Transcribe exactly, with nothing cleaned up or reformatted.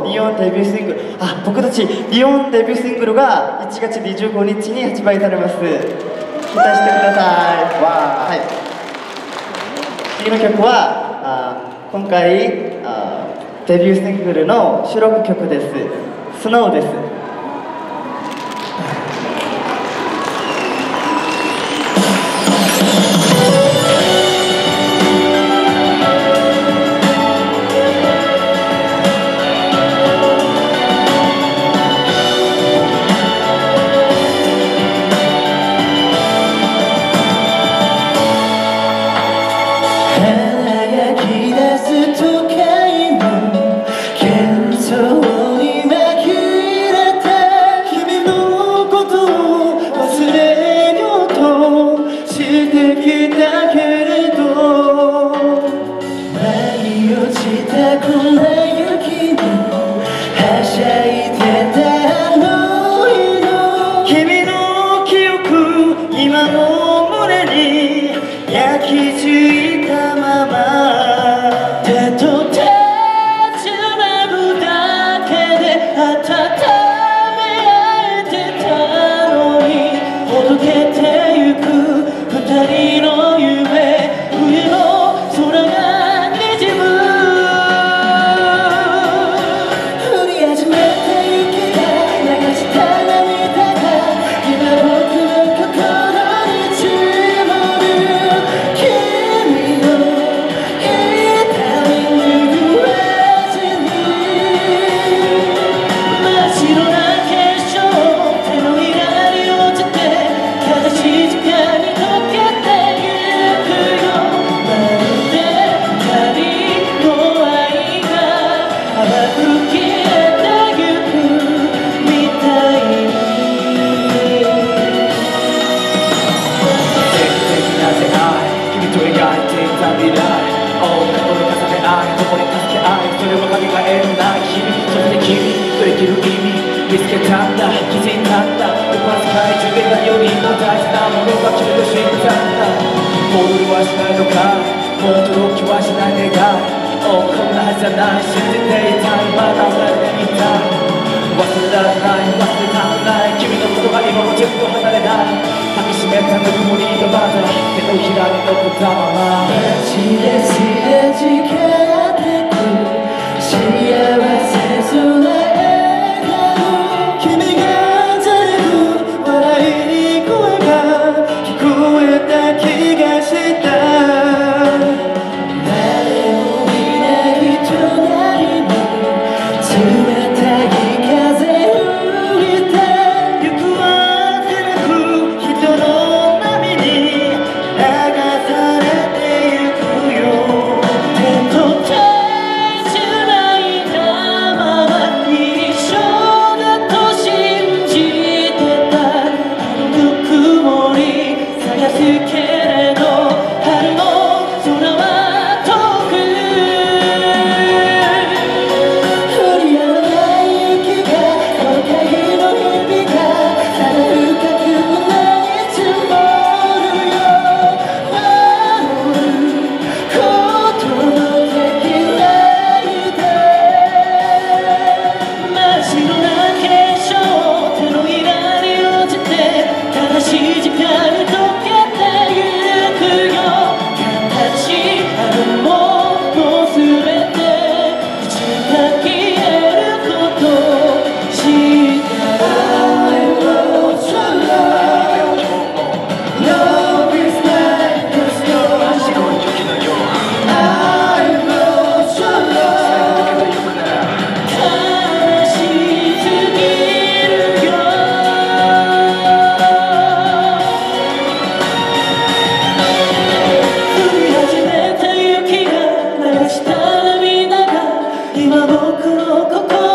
の日本デビューシングル、あ、僕たち日本デビューシングルがいちがつにじゅうごにちに発売されます。期待してください。わー、はい。次の曲はあ今回あデビューシングルの収録曲です。スノーです。 見つけたんだ、気づいたんだ。僕は世界中で何よりも大事なものが君と知ったんだ。戻りはしないのか、もう驚きはしない願い。Oh、こんなはずじゃない、信じていたい、まだ俺でいたい。忘れられない、忘れたくない。君のことが今もずっと離れない。抱きしめたぬくもりがまだ手のひらに残ったまま。 街ですれ違ってく幸せそうな今僕の心